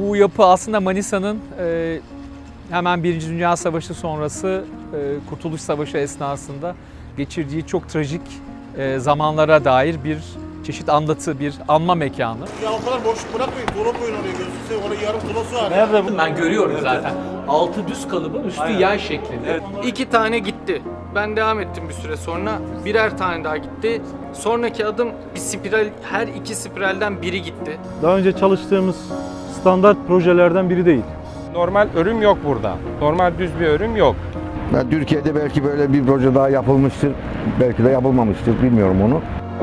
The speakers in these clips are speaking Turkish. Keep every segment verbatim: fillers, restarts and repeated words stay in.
Bu yapı aslında Manisa'nın e, hemen Birinci Dünya Savaşı sonrası e, Kurtuluş Savaşı esnasında geçirdiği çok trajik e, zamanlara dair bir çeşit anlatı, bir anma mekanı. Ya o kadar boşluk bırakmayın, dolap koyun oraya gözükse, oraya yarım kilosu var. Nerede bu? Ben görüyorum zaten. Altı düz kalıbı, üstü aynen yay şeklinde. Evet. İki tane gitti. Ben devam ettim bir süre sonra. Birer tane daha gitti. Sonraki adım bir spiral, her iki spiralden biri gitti. Daha önce çalıştığımız standart projelerden biri değil. Normal örüm yok burada. Normal düz bir örüm yok. Ben Türkiye'de belki böyle bir proje daha yapılmıştır. Belki de yapılmamıştır. Bilmiyorum onu.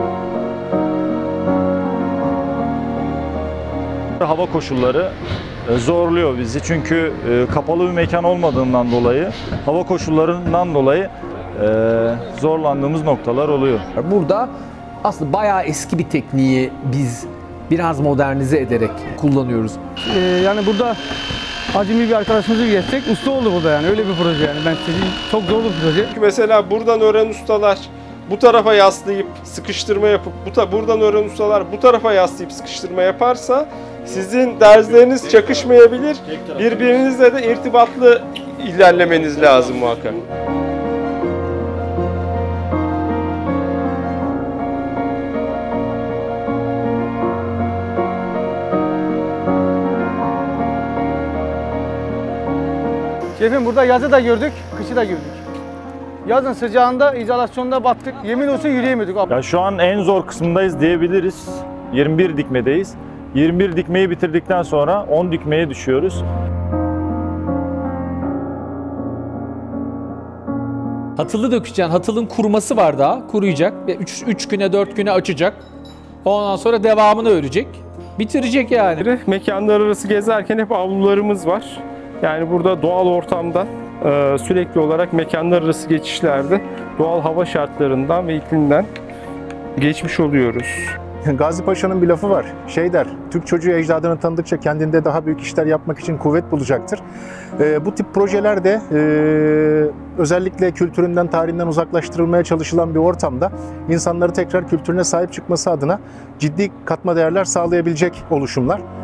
Hava koşulları zorluyor bizi çünkü kapalı bir mekan olmadığından dolayı, hava koşullarından dolayı zorlandığımız noktalar oluyor. Burada aslında bayağı eski bir tekniği biz biraz modernize ederek kullanıyoruz. Ee, yani burada acemi bir arkadaşımızı geçsek usta oldu burada yani öyle bir proje yani ben size çok zor bir proje. Çünkü mesela buradan öğren ustalar bu tarafa yaslayıp sıkıştırma yapıp bu ta buradan öğren ustalar bu tarafa yaslayıp sıkıştırma yaparsa sizin dersleriniz çakışmayabilir. Birbirinizle de irtibatlı ilerlemeniz lazım muhakkak. Şefim burada yazı da gördük, kışı da gördük. Yazın sıcağında, izolasyonda battık. Yemin olsun yürüyemiyorduk. Ya şu an en zor kısmındayız diyebiliriz. yirmi bir dikmedeyiz. yirmi bir dikmeyi bitirdikten sonra on dikmeye düşüyoruz. Hatılı dökeceksin. Hatılın kuruması var daha. Kuruyacak. üç güne dört güne açacak. Ondan sonra devamını örecek. Bitirecek yani. Mekanlar arası gezerken hep avlularımız var. Yani burada doğal ortamdan sürekli olarak mekanlar arası geçişlerde doğal hava şartlarından ve iklimden geçmiş oluyoruz. Gazi Paşa'nın bir lafı var. Şey der, Türk çocuğu ecdadını tanıdıkça kendinde daha büyük işler yapmak için kuvvet bulacaktır. E, bu tip projeler de e, özellikle kültüründen, tarihinden uzaklaştırılmaya çalışılan bir ortamda insanları tekrar kültürüne sahip çıkması adına ciddi katma değerler sağlayabilecek oluşumlar.